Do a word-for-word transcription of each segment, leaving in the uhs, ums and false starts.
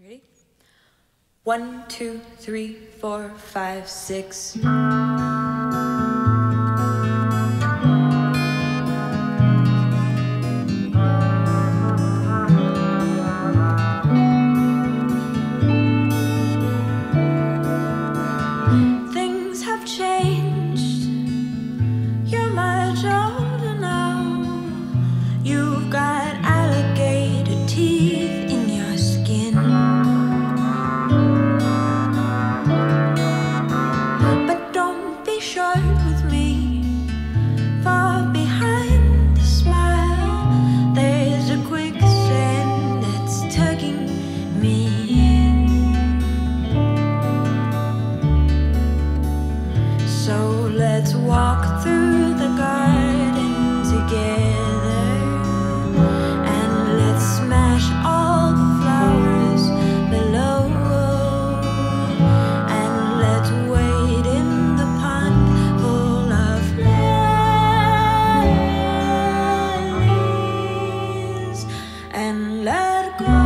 Ready? One, two, three, four, five, six. Things have changed. You're much older now. You've got alligator teeth in your skin. But don't be short with me. Far behind the smile, there's a quicksand that's tugging me in. So let's walk through the garden together, and let's smash all the flowers below, and let's wade in the pond full of lilies, and let go.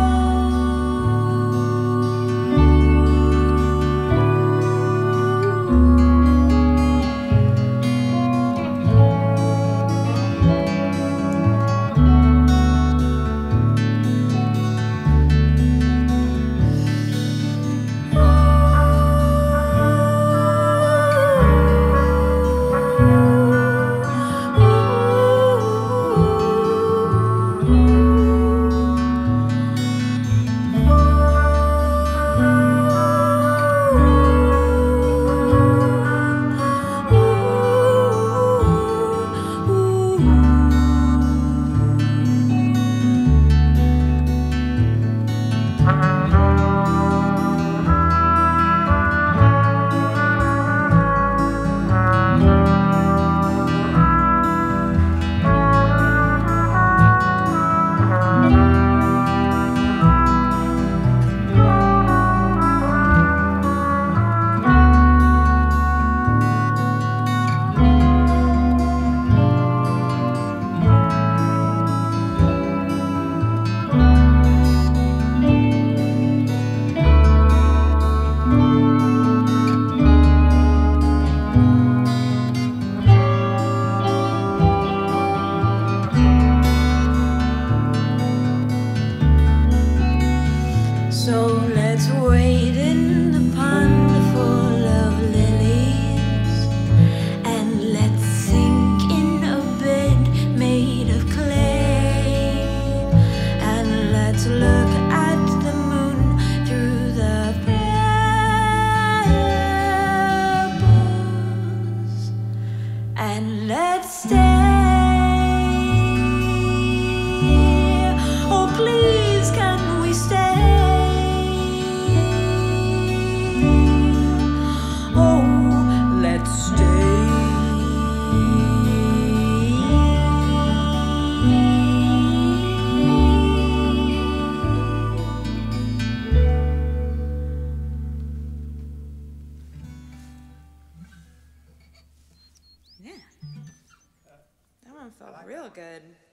So let's wade in the pond full of lilies, and let's sink in a bed made of clay, and let's look at the moon through the pebbles, and let's stay. Oh, please, can we stay? Let's stay. Yeah. That one felt real good.